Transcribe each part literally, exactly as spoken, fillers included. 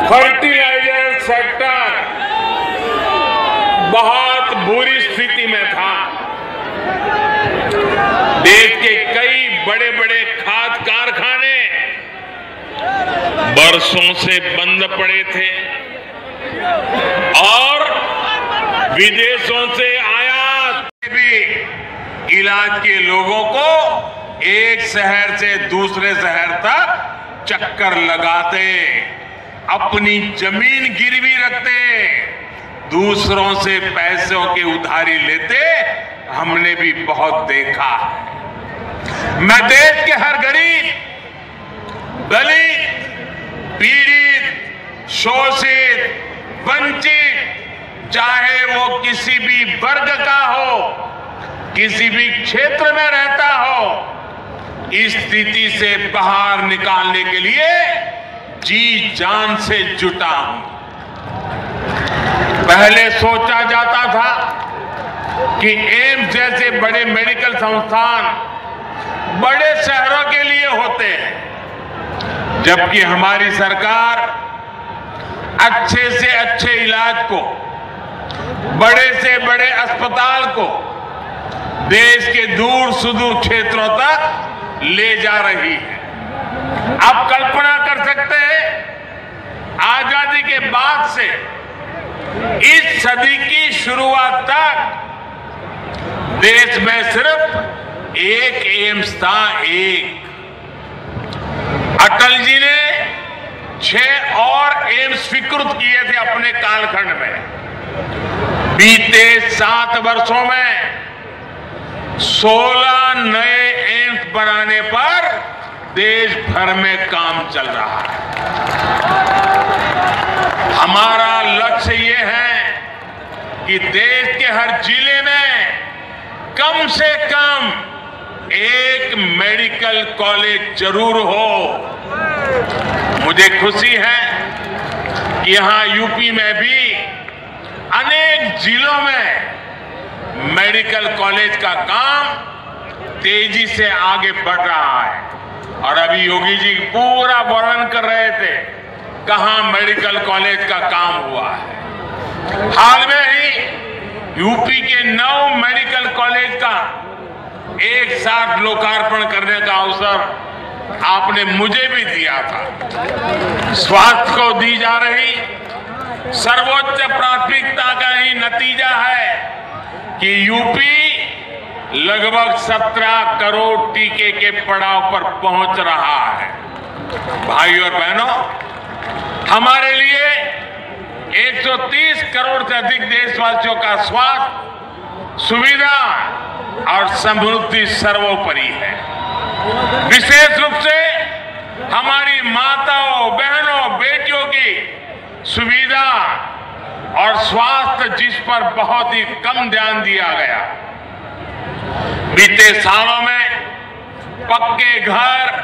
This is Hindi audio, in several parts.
फर्टिलाइजर सेक्टर बहुत बुरी स्थिति में था। देश के कई बड़े बड़े खाद कारखाने बरसों से बंद पड़े थे और विदेशों से आयात भी इलाज के लोगों को एक शहर से दूसरे शहर तक चक्कर लगाते, अपनी जमीन गिरवी रखते, दूसरों से पैसों की उधारी लेते हमने भी बहुत देखा है। मैं देश के हर गरीब, दलित, पीड़ित, शोषित, वंचित, चाहे वो किसी भी वर्ग का हो, किसी भी क्षेत्र में रहता हो, इस स्थिति से बाहर निकालने के लिए जी जान से जुटा हूं। पहले सोचा जाता था कि एम्स जैसे बड़े मेडिकल संस्थान बड़े शहरों के लिए होते हैं, जबकि हमारी सरकार अच्छे से अच्छे इलाज को, बड़े से बड़े अस्पताल को देश के दूर सुदूर क्षेत्रों तक ले जा रही है। आप कल्पना कर सकते हैं, आजादी के बाद से इस सदी की शुरुआत तक देश में सिर्फ एक एम्स था, एक। अटल जी ने छह और एम्स स्वीकृत किए थे अपने कालखंड में। बीते सात वर्षों में सोलह नए एम्स बनाने पर देश भर में काम चल रहा है। हमारा लक्ष्य ये है कि देश के हर जिले में कम से कम एक मेडिकल कॉलेज जरूर हो। मुझे खुशी है कि यहां यूपी में भी अनेक जिलों में मेडिकल कॉलेज का काम तेजी से आगे बढ़ रहा है। और अभी योगी जी पूरा वर्णन कर रहे थे कहां मेडिकल कॉलेज का काम हुआ है। हाल में ही यूपी के नौ मेडिकल कॉलेज का एक साथ लोकार्पण करने का अवसर आपने मुझे भी दिया था। स्वास्थ्य को दी जा रही सर्वोच्च प्राथमिकता का ही नतीजा है कि यूपी लगभग सत्रह करोड़ टीके के पड़ाव पर पहुंच रहा है। भाइयों और बहनों, हमारे लिए एक सौ तीस करोड़ से अधिक देशवासियों का स्वास्थ्य, सुविधा और समृद्धि सर्वोपरि है। विशेष रूप से हमारी माताओं, बहनों, बेटियों की सुविधा और स्वास्थ्य, जिस पर बहुत ही कम ध्यान दिया गया। बीते सालों में पक्के घर,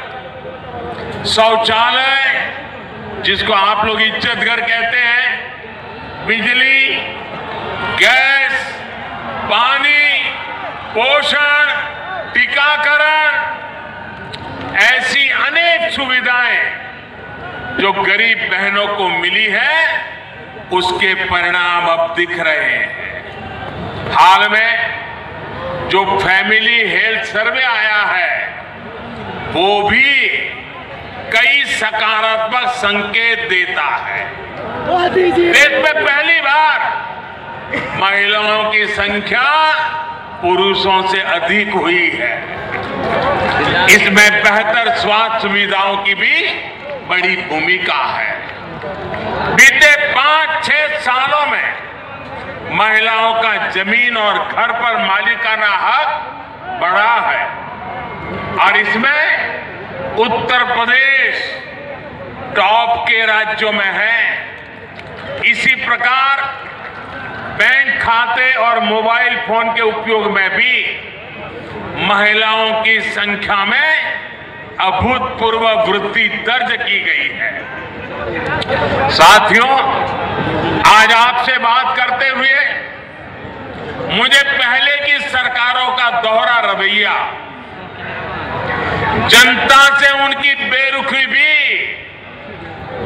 शौचालय, जिसको आप लोग इज्जत घर कहते हैं, बिजली, गैस, पानी, पोषण, टीकाकरण, ऐसी अनेक सुविधाएं जो गरीब बहनों को मिली है, उसके परिणाम अब दिख रहे हैं। हाल में जो फैमिली हेल्थ सर्वे आया है, वो भी कई सकारात्मक संकेत देता है। देश में पहली बार महिलाओं की संख्या पुरुषों से अधिक हुई है। इसमें बेहतर स्वास्थ्य सुविधाओं की भी बड़ी भूमिका है। बीते पांच छह सालों में महिलाओं का जमीन और घर पर मालिकाना हक बढ़ा है और इसमें उत्तर प्रदेश टॉप के राज्यों में है। इसी प्रकार बैंक खाते और मोबाइल फोन के उपयोग में भी महिलाओं की संख्या में अभूतपूर्व वृद्धि दर्ज की गई है। साथियों, आज आपसे बात करते हुए मुझे पहले की सरकारों का दोहरा रवैया, जनता से उनकी बेरुखी भी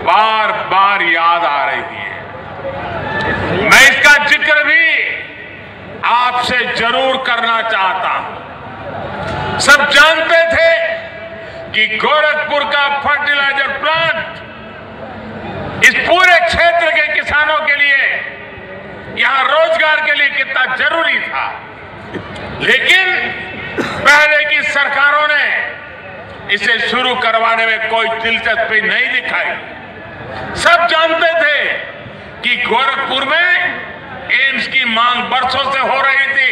बार बार याद आ रही है। मैं इसका जिक्र भी आपसे जरूर करना चाहता हूं। सब जानते थे कि गोरखपुर का फर्टिलाइजर प्लांट इस पूरे क्षेत्र के किसानों के लिए, यहां रोजगार के लिए कितना जरूरी था, लेकिन पहले की सरकारों ने इसे शुरू करवाने में कोई दिलचस्पी नहीं दिखाई। सब जानते थे कि गोरखपुर में एम्स की मांग बरसों से हो रही थी,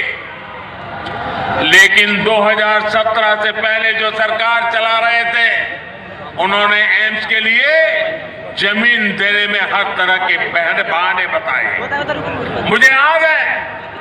लेकिन दो हज़ार सत्रह से पहले जो सरकार चला रहे थे, उन्होंने एम्स के लिए जमीन देने में हर तरह के बहने बहाने बताए। मुझे याद है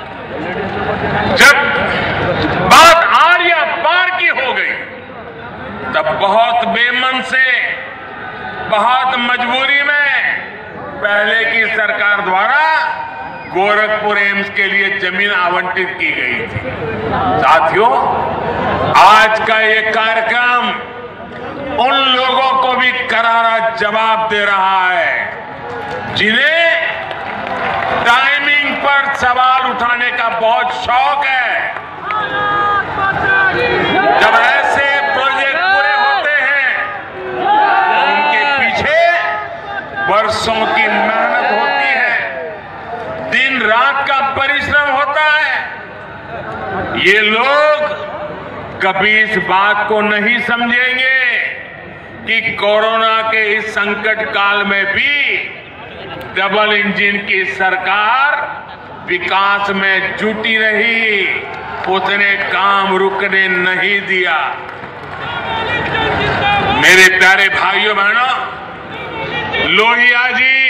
जब बात आर्या पार की हो गई, तब बहुत बेमन से, बहुत मजबूरी में पहले की सरकार द्वारा गोरखपुर एम्स के लिए जमीन आवंटित की गई थी। साथियों, आज का ये कार्यक्रम उन लोगों को भी करारा जवाब दे रहा है जिन्हें टाइमिंग पर सवाल उठाने का बहुत शौक है। जब ऐसे प्रोजेक्ट पूरे होते हैं तो उनके पीछे वर्षों की मेहनत होती है, दिन रात का परिश्रम होता है। ये लोग कभी इस बात को नहीं समझेंगे कि कोरोना के इस संकट काल में भी डबल इंजन की सरकार विकास में जुटी रही, उसने काम रुकने नहीं दिया। मेरे प्यारे भाइयों बहनों, लोहिया जी